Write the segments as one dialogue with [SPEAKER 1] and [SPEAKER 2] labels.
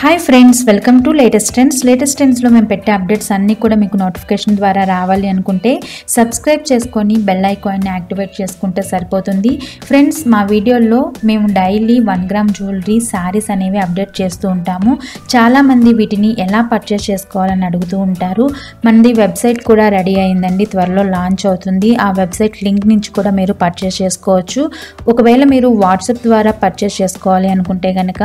[SPEAKER 1] Hi friends, welcome to latest ట్రెండ్స్లో మేము పెట్టే అప్డేట్స్ అన్నీ కూడా మీకు నోటిఫికేషన్ ద్వారా రావాలి అనుకుంటే సబ్స్క్రైబ్ చేసుకొని బెల్ ఐకాన్ని యాక్టివేట్ చేసుకుంటే సరిపోతుంది. ఫ్రెండ్స్, మా వీడియోల్లో మేము డైలీ 1 గ్రామ్ జ్యువెలరీ శారీస్ అనేవి అప్డేట్ చేస్తూ ఉంటాము. చాలామంది వీటిని ఎలా పర్చేస్ చేసుకోవాలని అడుగుతూ ఉంటారు. మనది వెబ్సైట్ కూడా రెడీ అయిందండి, త్వరలో లాంచ్ అవుతుంది. ఆ వెబ్సైట్ లింక్ నుంచి కూడా మీరు పర్చేస్ చేసుకోవచ్చు. ఒకవేళ మీరు వాట్సాప్ ద్వారా పర్చేస్ చేసుకోవాలి అనుకుంటే కనుక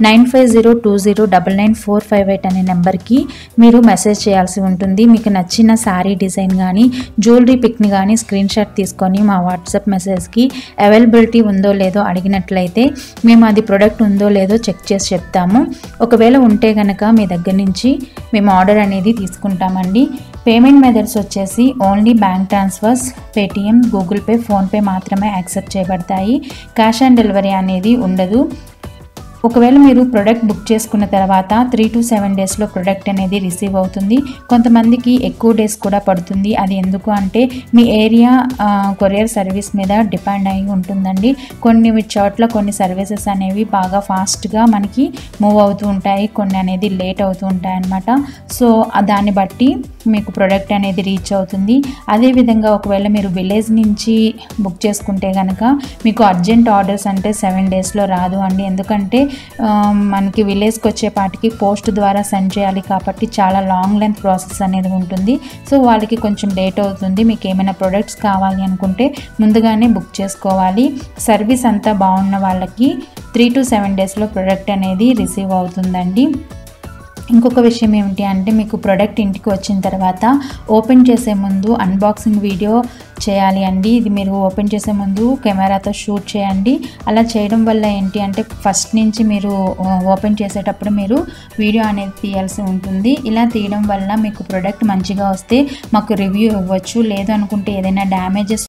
[SPEAKER 1] 9502099458 అనే నెంబర్కి మీరు మెసేజ్ చేయాల్సి ఉంటుంది. మీకు నచ్చిన శారీ డిజైన్ కానీ జ్యువెలరీ పిక్ని కానీ స్క్రీన్ షాట్ తీసుకొని మా వాట్సాప్ మెసేజ్కి అవైలబిలిటీ ఉందో లేదో అడిగినట్లయితే మేము అది ప్రోడక్ట్ ఉందో లేదో చెక్ చేసి చెప్తాము. ఒకవేళ ఉంటే కనుక మీ దగ్గర నుంచి మేము ఆర్డర్ అనేది తీసుకుంటామండి. పేమెంట్ మెథడ్స్ వచ్చేసి only bank transfers, Paytm, Google Pay, PhonePe మాత్రమే యాక్సెప్ట్ చేయబడతాయి. క్యాష్ ఆన్ డెలివరీ అనేది ఉండదు. ఒకవేళ మీరు ప్రోడక్ట్ బుక్ చేసుకున్న తర్వాత 3 to 7 డేస్లో ప్రోడక్ట్ అనేది రిసీవ్ అవుతుంది. కొంతమందికి ఎక్కువ డేస్ కూడా పడుతుంది. అది ఎందుకు అంటే మీ ఏరియా కొరియర్ సర్వీస్ మీద డిపెండ్ అయి ఉంటుందండి. కొన్ని చోట్ల కొన్ని సర్వీసెస్ అనేవి బాగా ఫాస్ట్గా మనకి మూవ్ అవుతూ ఉంటాయి, కొన్ని అనేది లేట్ అవుతూ ఉంటాయి అన్నమాట. సో దాన్ని బట్టి మీకు ప్రోడక్ట్ అనేది రీచ్ అవుతుంది. అదేవిధంగా ఒకవేళ మీరు విలేజ్ నుంచి బుక్ చేసుకుంటే కనుక మీకు అర్జెంట్ ఆర్డర్స్ అంటే 7 డేస్లో రాదు అండి. ఎందుకంటే మనకి విలేజ్కి వచ్చేపాటికి పోస్ట్ ద్వారా సెండ్ చేయాలి కాబట్టి చాలా లాంగ్ లెంత్ ప్రాసెస్ అనేది ఉంటుంది. సో వాళ్ళకి కొంచెం లేట్ అవుతుంది. మీకు ఏమైనా ప్రొడక్ట్స్ కావాలి అనుకుంటే ముందుగానే బుక్ చేసుకోవాలి. సర్వీస్ అంతా బాగున్న వాళ్ళకి 3 to 7 డేస్లో ప్రోడక్ట్ అనేది రిసీవ్ అవుతుందండి. ఇంకొక విషయం ఏమిటి అంటే మీకు ప్రోడక్ట్ ఇంటికి వచ్చిన తర్వాత ఓపెన్ చేసే ముందు అన్బాక్సింగ్ వీడియో చేయాలి అండి. ఇది మీరు ఓపెన్ చేసే ముందు కెమెరాతో షూట్ చేయండి. అలా చేయడం వల్ల ఏంటి అంటే ఫస్ట్ నుంచి మీరు ఓపెన్ చేసేటప్పుడు మీరు వీడియో అనేది తీయాల్సి ఉంటుంది. ఇలా తీయడం వల్ల మీకు ప్రోడక్ట్ మంచిగా వస్తే మాకు రివ్యూ ఇవ్వచ్చు. లేదు అనుకుంటే ఏదైనా డ్యామేజెస్